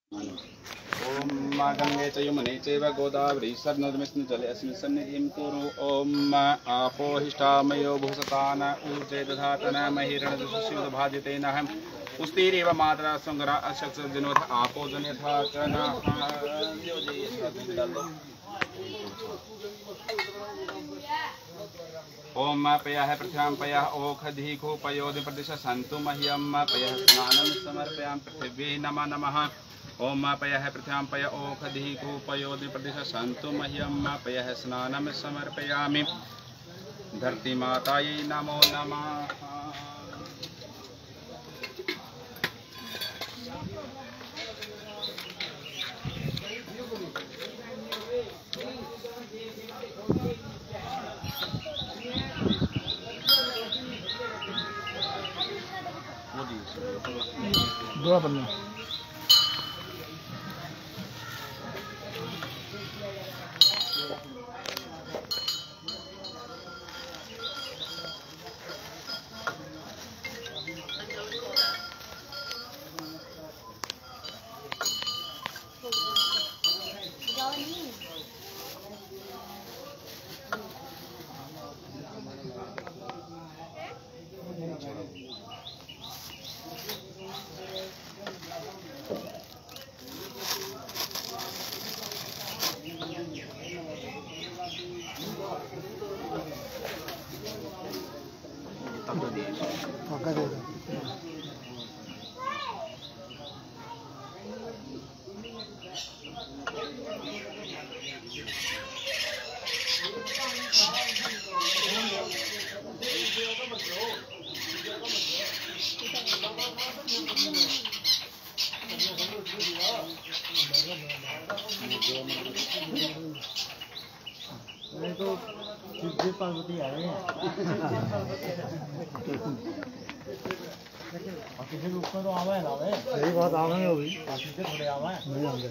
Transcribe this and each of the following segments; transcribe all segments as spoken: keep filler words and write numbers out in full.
ओम मां गंगे च यमुने चैव गोदावरी सरनर्मस्मिन् जले अस्मिन् सन्निधिं कुरु। ओम आपोहिष्ठामयो भूषतान ऊर्जे दधातन महिरणदुषिषुदभाजितेन पुष्टिरेव मात्रा संग्रा अशक्ष जनोध आपो जन्यथा कना। ओम पयः पृथ्व्यां पयः ओखधिको पयोधि प्रदिश सन्तु मह्यं पयः स्नानं समर्पयामि पृथिवी नमः नमः। ओम पयः पृथ्व्यां पय ओखधिको पयोधि प्रदिश सन्तु मह्यं पयः स्नानं समर्पयामि धरती मातायै नमो नमः। दो पन्ना पक्का दे दो। नहीं तो शिवजी पार्वती आ रहे हैं। किसी के ऊपर तो आवा है ना वे। सही बात आवा है अभी। बाकी से थोड़े आवा है। नहीं आएंगे।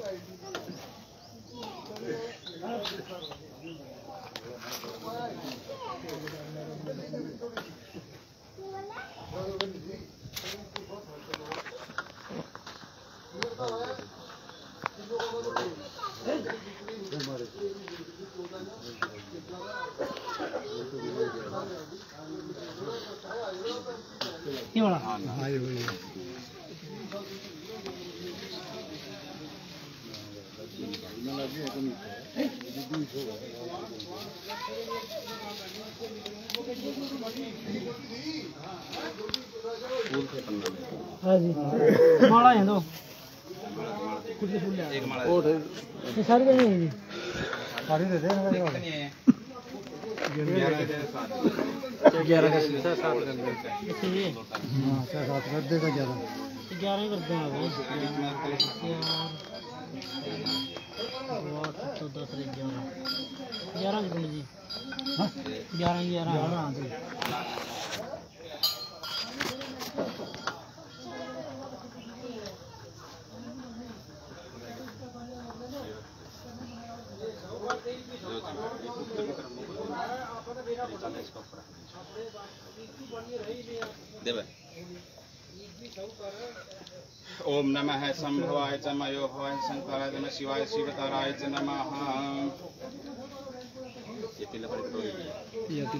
ये वाला हाँ ये वही है। हाँ जी माला है दो कुछ फूल एक माला ये सारी नहीं है जी सारी दे दे ग्यारह का सात कर दे हाँ सात कर देगा ग्यारह ग्यारह कर देंगे तो दस ग्यारह ग्यारह कितने जी हाँ ग्यारह ग्यारह हाँ जी ओम नमः संभवाय च मयोभवाय शंकराय नमः शिवाय शिवतराय च नमः। ये तिल पर तो ये तिल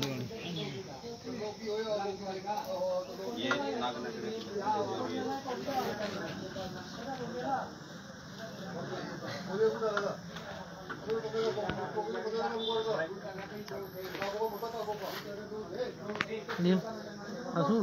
ये नाग नगरी नीम आसू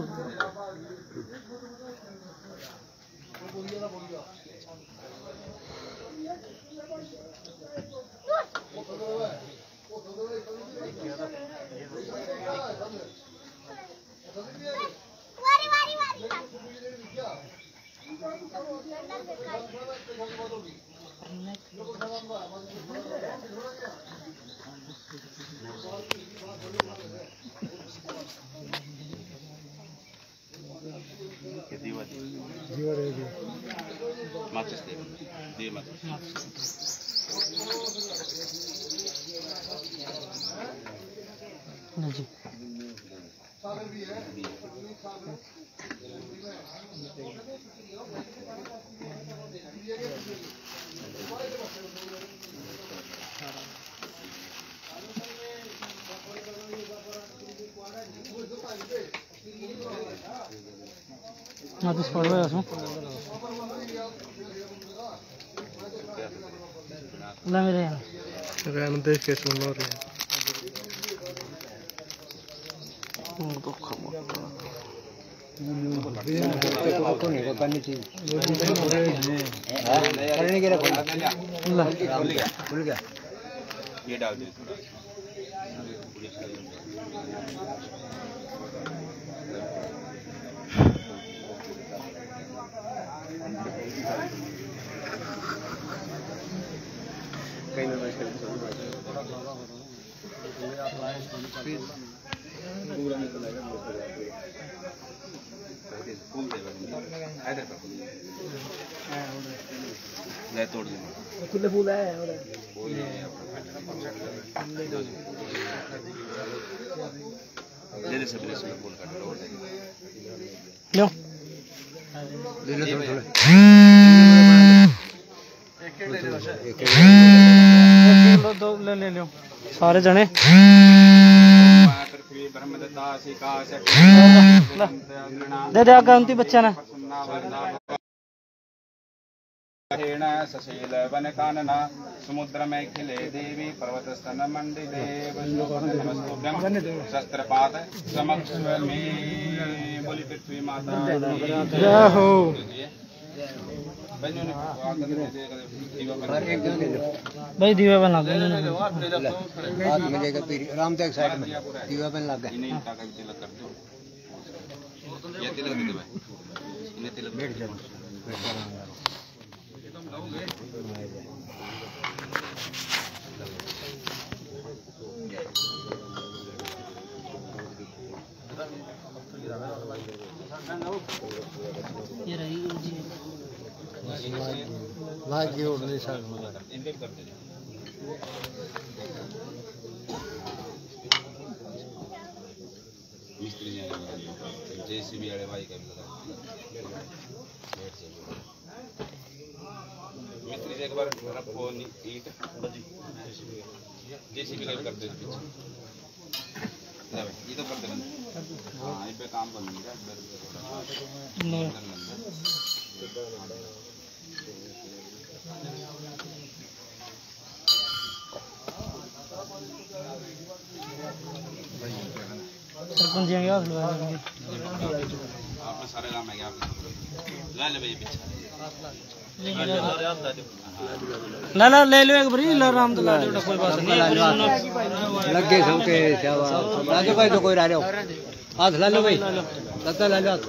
वारी वारी वारी जीवा जीवा रहेगी माचिस दे दे माचिस जी हाँ तो पढ़ो यार उसमें ला मेरे यहाँ रहने देख के सुन लो रे तो खबर को नहीं को करनी चाहिए करने के लिए खुल गया ये डाल दे कहीं ना कहीं पूरा निकल आएगा फूल दे इधर पर ले तोड़ दे खुले फूल है दे दे सब ले सब फूल काट लो लो ले लो थोड़े थोड़े एक एक ले लो एक लो दो ले ले लो सारे जने पृथ्वी ब्रह्मदत्ता सिकाश दे दे आगे उनती बच्चा ना हेण सशील वन कानना समुद्र में खिले देवी पर्वत स्तन मंडिले नमस्तुभ्यं शस्त्रपात समक्ष में बोली पृथ्वी माता जय हो भाई दीवा बना दो हाथ मिलेगा पीर राम तक साइड में दीवा बन लग गया इन्हें ईंटा का भी तिलक कर दो ये तिलक दे दो भाई इन्हें तिलक बैठ जाओ ये रही जी लाग के उड़ने साल इनके कर दे मिस्त्री ने जेसीबी वाले भाई का भी लगा मिस्त्री से एक बार रखो ईंट जेसीबी का भी कर दे पीछे ये तो कर दे हाँ इस पे काम बन गया सरपंच जी आएंगे आपने सारे काम है क्या ला ले भाई पीछे ला ला ले लो एक बारी ला राम तो ला दो कोई बात नहीं लग गए सबके सेवा लाजो भाई तो कोई रह रहे हो हाथ ला लो भाई लता ला लो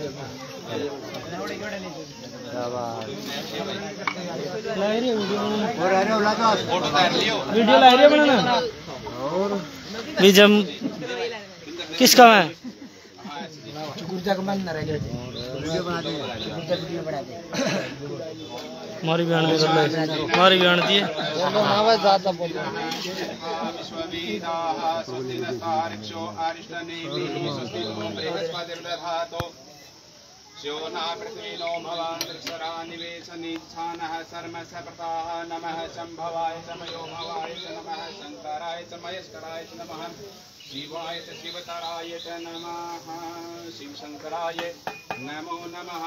ला रही है वीडियो और रह रहे हो ला दो फोटो तैयार लियो वीडियो ला रही है बनाना और बीजम किसका है गुर्जा को मन न रह गया वीडियो बना दे वीडियो बना दे हमारी बहन भी कर ले हमारी बहन दी है आवाज ज्यादा बोल विश्ववेदाः स्वस्तिनस्तारिक्षो अरिष्टनेमिः स्वस्तिनो बृहस्पतिर्दधातु स्योना पृथ्वीनो भवान् वृक्षरानिवेशनिच्छानः सर्मस प्रताः नमः शम्भवाय समयो भवाय च नमः शङ्कराय च महेश्वराय च नमः शिवाय च शिवतराय च नमः शिवशङ्कराय नमो नमः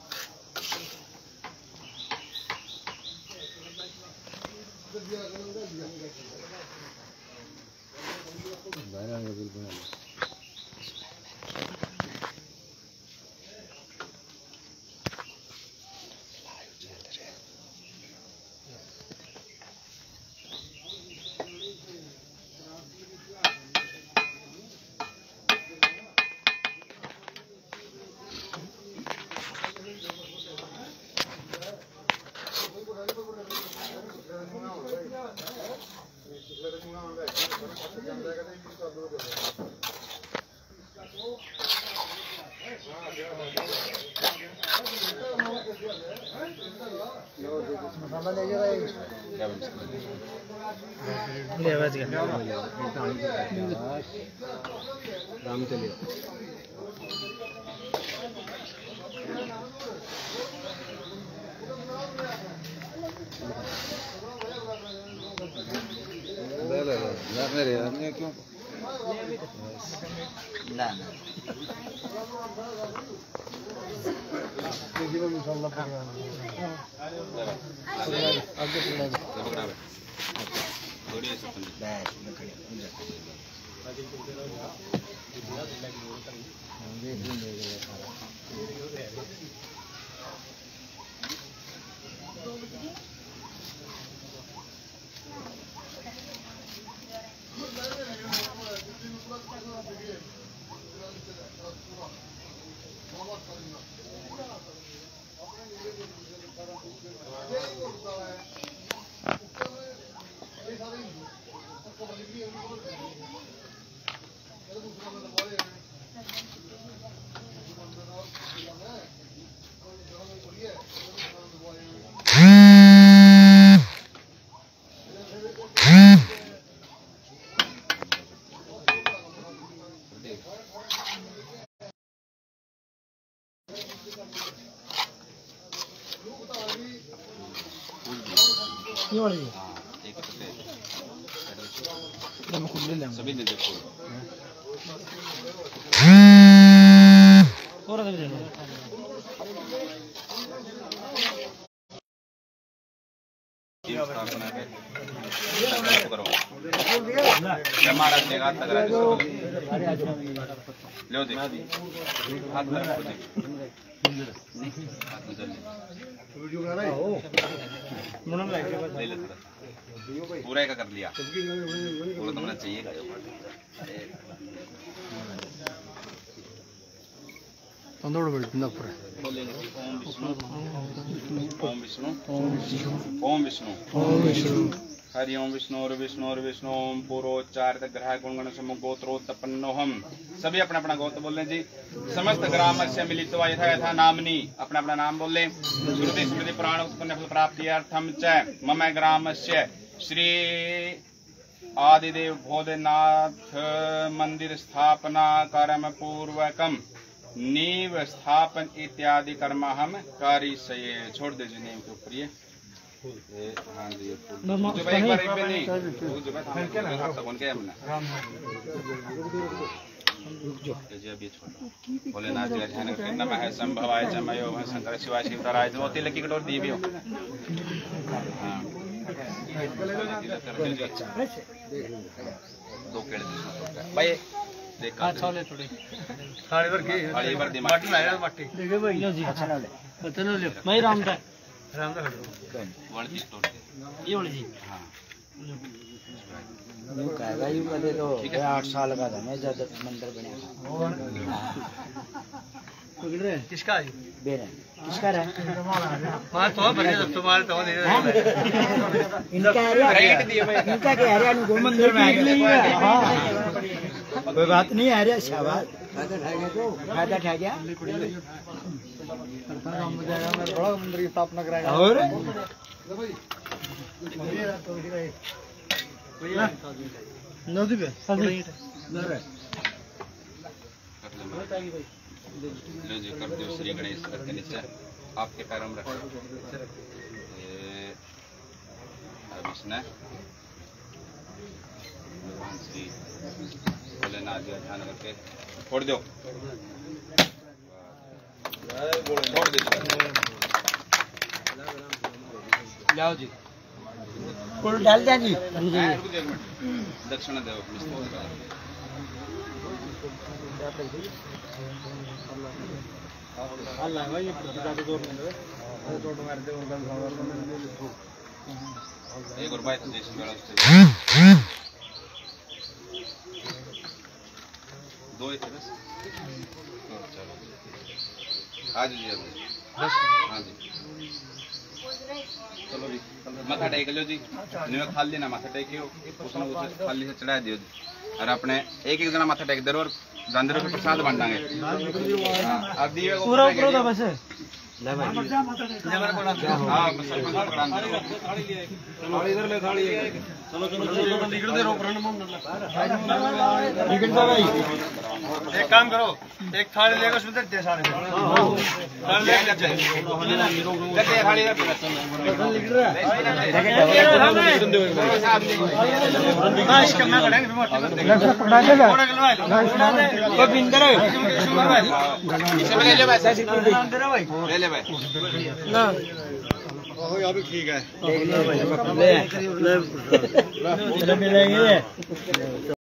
ले आवाज क्या राम चलिए ले ले ले मेरे अन्य क्यों ना ये वाली जी हाँ एक पत्ते मैं खुद ले लेंगे सभी दे दे फूल और दे दे ये स्थापना है संकल्प करो जब महाराज ने हाथ लगा दे लो दे हाथ लगा दे हाथ में जल मुनम लाइट ले ले थोड़ा पूरा का कर लिया पूरा तुमने चाहिए तंदूर बेल ना पूरा ओम विष्णु ओम विष्णु ओम विष्णु ओम विष्णु हरि ओम विष्णु और विष्णु और विष्णु ओम पूर्वोच्चारित ग्रह गुणगण सम गोत्रोत्पन्नोहम। सभी अपना अपना गोत्र बोल लें जी। समस्त ग्राम से मिलित्वा यथा यथा नामनी अपना अपना नाम बोल लें। श्रुति स्मृति पुराण उत्पन्न फल प्राप्ति अर्थम च मम ग्रामस्य श्री आदिदेव भोलेनाथ मंदिर स्थापना कर्म पूर्वकम नींव स्थापन इत्यादि कर्म हम करिष्ये। छोड़ दीजिए नींव के ऊपर ये हाँ जी जो भाई एक बार एक बार नहीं जो भाई हाथ तक उनके हमने जी अभी छोड़ भोलेनाथ जी का ध्यान करके नमः संभवाय च मयो भय शंकर शिवाय शिवराय जो तिल की कटोर दी भी हो हाँ दो केले भाई देख छोले थोड़े थाली भर के थाली भर दी माटी लाया माटी देखे भाई लो जी अच्छा ना ले पता ना ले मैं राम का राम का वाली तोड़ दे ये वाली जी हाँ यूं कहेगा यूं करे तो आठ साल का था मैं जब मंदिर बने पकड़ रहे किसका है बेरे किसका रहा मार तो बने तो तुम्हारे तो दे इनका एरिया इनका के एरिया में मंदिर में आ गया हां कोई बात नहीं आ रहा शाबाश फायदा ठा गया तो फायदा ठा गया काम में जाएगा मेरे बड़ा मंदिर की स्थापना कराएगा और नदी पे लो जी कर दो श्री गणेश करके नीचे आपके पैरों में रखो विष्णु भगवान श्री भोलेनाथ जी ध्यान करके छोड़ दो छोड़ दो जाओ जी कुल डाल दिया जी दक्षिणा देव अल्लाह भाई ये ज्यादा जोर नहीं दे टोटो मार दे उनका एक और बात देश में दो ही थे बस चलो आज जी अब हाँ जी चलो जी माथा टेक लो जी जिन्हें खाल लेना माथा टेकियो उसने उसे खाली से चढ़ा दियो और अपने एक एक जना माथा टेक दे और रंधरे को प्रसाद बांटांगे अब दिए को पूरा ऊपर होता बस हाँ सरपंच पकड़ा इधर ले थाली चलो चलो लीगड़ दे रोक रन लीगड़ भाई एक काम करो एक थाली लेकर उसमें दे सारे थाली लेकर चल दे थाली इधर हां इसका मैं करेंगे रिमोट पकड़ा देगा वो बिंदर है इसे ले ले भाई ले ले भाई ना ओ यार ठीक है ले ले मिलेंगे